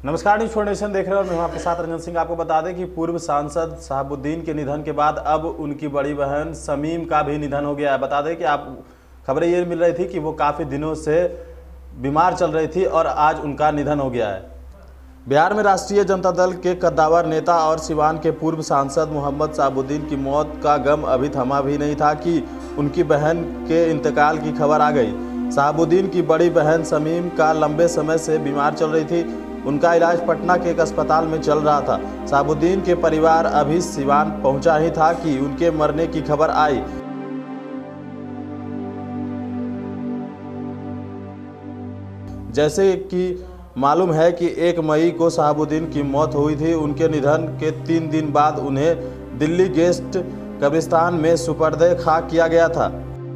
नमस्कार, news foundation देख रहे हैं और मैं हूं आपके साथ रंजन सिंह। आपको बता दें कि पूर्व सांसद शहाबुद्दीन के निधन के बाद अब उनकी बड़ी बहन शमीम का भी निधन हो गया है। बता दें कि आप खबरें ये मिल रही थी कि वो काफ़ी दिनों से बीमार चल रही थी और आज उनका निधन हो गया है। बिहार में राष्ट्रीय जनता दल के कद्दावर नेता और सिवान के पूर्व सांसद मोहम्मद शहाबुद्दीन की मौत का गम अभी थमा भी नहीं था कि उनकी बहन के इंतकाल की खबर आ गई। शहाबुद्दीन की बड़ी बहन शमीम का लंबे समय से बीमार चल रही थी। उनका इलाज पटना के एक अस्पताल में चल रहा था। शहाबुद्दीन के परिवार अभी सिवान पहुंचा ही था कि उनके मरने की खबर आई। जैसे कि मालूम है कि 1 मई को शहाबुद्दीन की मौत हुई थी। उनके निधन के 3 दिन बाद उन्हें दिल्ली गेस्ट कब्रिस्तान में सुपर्दे खाक किया गया था।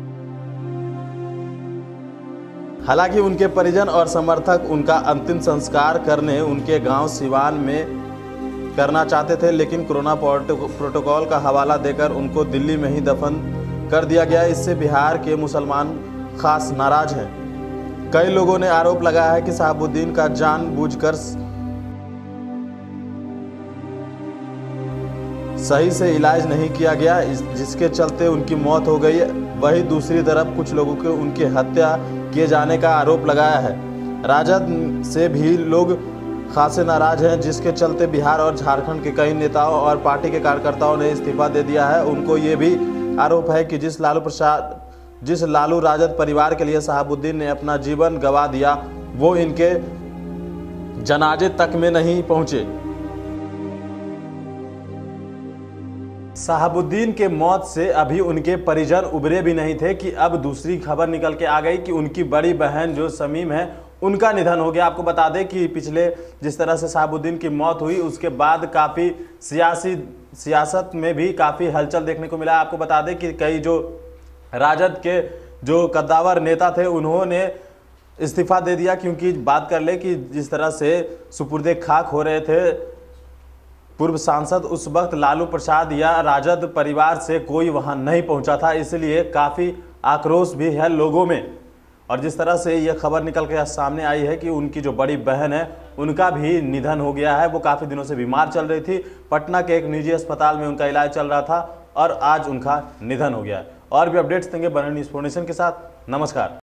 हालांकि उनके परिजन और समर्थक उनका अंतिम संस्कार करने उनके गांव सिवान में करना चाहते थे, लेकिन कोरोना प्रोटोकॉल का हवाला देकर उनको दिल्ली में ही दफन कर दिया गया। इससे बिहार के मुसलमान खास नाराज हैं। कई लोगों ने आरोप लगाया है कि शहाबुद्दीन का जानबूझकर सही से इलाज नहीं किया गया, जिसके चलते उनकी मौत हो गई। वहीं दूसरी तरफ कुछ लोगों को उनकी हत्या किए जाने का आरोप लगाया है। राजद से भी लोग खासे नाराज हैं, जिसके चलते बिहार और झारखंड के कई नेताओं और पार्टी के कार्यकर्ताओं ने इस्तीफा दे दिया है। उनको ये भी आरोप है कि जिस लालू राजद परिवार के लिए शहाबुद्दीन ने अपना जीवन गंवा दिया, वो इनके जनाजे तक में नहीं पहुंचे। शहाबुद्दीन के मौत से अभी उनके परिजन उबरे भी नहीं थे कि अब दूसरी खबर निकल के आ गई कि उनकी बड़ी बहन जो शमीम है उनका निधन हो गया। आपको बता दें कि पिछले जिस तरह से शहाबुद्दीन की मौत हुई उसके बाद काफ़ी सियासत में भी काफ़ी हलचल देखने को मिला। आपको बता दें कि कई जो राजद के जो कद्दावर नेता थे उन्होंने इस्तीफा दे दिया, क्योंकि बात कर ले कि जिस तरह से सुपुर्दे खाक हो रहे थे पूर्व सांसद, उस वक्त लालू प्रसाद या राजद परिवार से कोई वहां नहीं पहुंचा था, इसलिए काफ़ी आक्रोश भी है लोगों में। और जिस तरह से यह खबर निकल के सामने आई है कि उनकी जो बड़ी बहन है उनका भी निधन हो गया है। वो काफ़ी दिनों से बीमार चल रही थी, पटना के एक निजी अस्पताल में उनका इलाज चल रहा था और आज उनका निधन हो गया है। और भी अपडेट्स देंगे बने न्यूज़ फाउंडेशन के साथ। नमस्कार।